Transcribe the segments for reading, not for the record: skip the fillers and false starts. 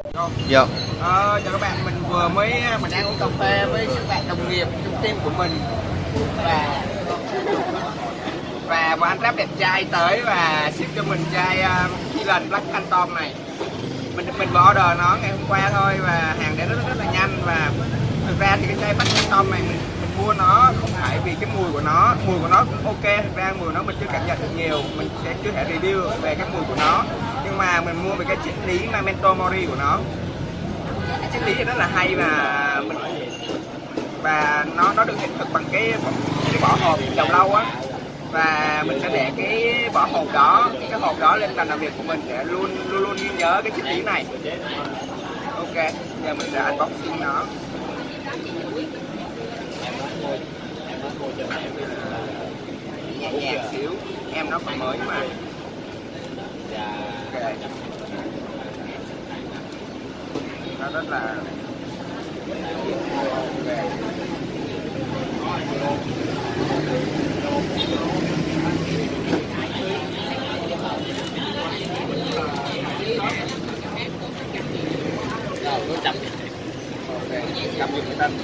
Dạ. Chào các bạn, mình đang uống cà phê với các bạn đồng nghiệp trong team của mình và một anh rap đẹp trai tới và ship cho mình chai Highland Black Phantom này. Mình vừa order nó ngày hôm qua thôi và hàng đến rất là nhanh. Và thực ra thì cái chai Black Phantom này mình mua nó không phải vì cái mùi của nó cũng ok. Thực ra mùi của nó mình chưa cảm nhận được nhiều, mình sẽ chưa thể review về cái mùi của nó, nhưng mà mình mua về cái triết lý Memento Mori của nó. Cái triết lý thì rất là hay và nó được hiện thực bằng cái vỏ hộp đầu lâu á, và mình sẽ để cái vỏ hộp đó, cái hộp đó lên bàn làm việc của mình để luôn ghi nhớ cái triết lý này. Ok, giờ mình sẽ unboxing nó. Nhẹ nhàng xíu, em nó còn mới mà. Ok, nó rất là chậm dùng cái tên.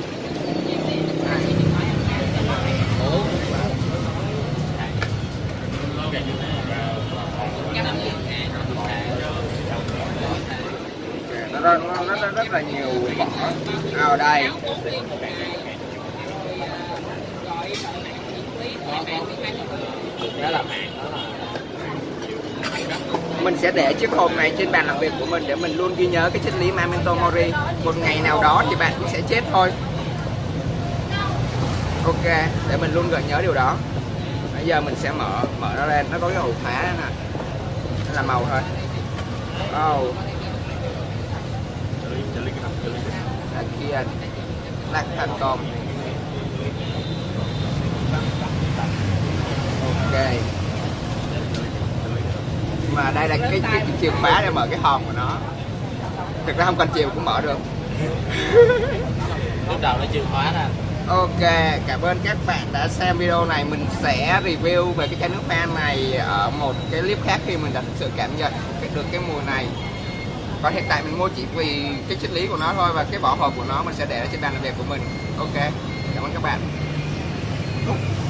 Nó rất là nhiều vỏ ở đây. Mình sẽ để chiếc hộp này trên bàn làm việc của mình để mình luôn ghi nhớ cái triết lý Memento Mori. Một ngày nào đó thì bạn cũng sẽ chết thôi. Ok, để mình luôn gợi nhớ điều đó. Bây giờ mình sẽ mở nó lên, nó có cái ổ khóa đó nè. Nó là màu thôi. Oh. Là kia Black Phantom. Ok. Mà đây là cái chìa khóa để mở cái hòm của nó. Thực ra không cần chìa cũng mở được. Lúc đầu nó chìa khóa nè. Ok, cảm ơn các bạn đã xem video này. Mình sẽ review về cái chai nước pha này ở một cái clip khác khi mình đã thực sự cảm nhận được cái mùi này. Còn hiện tại mình mua chỉ vì cái triết lý của nó thôi, và cái vỏ hộp của nó mình sẽ để ở trên bàn làm việc của mình. Ok, cảm ơn các bạn.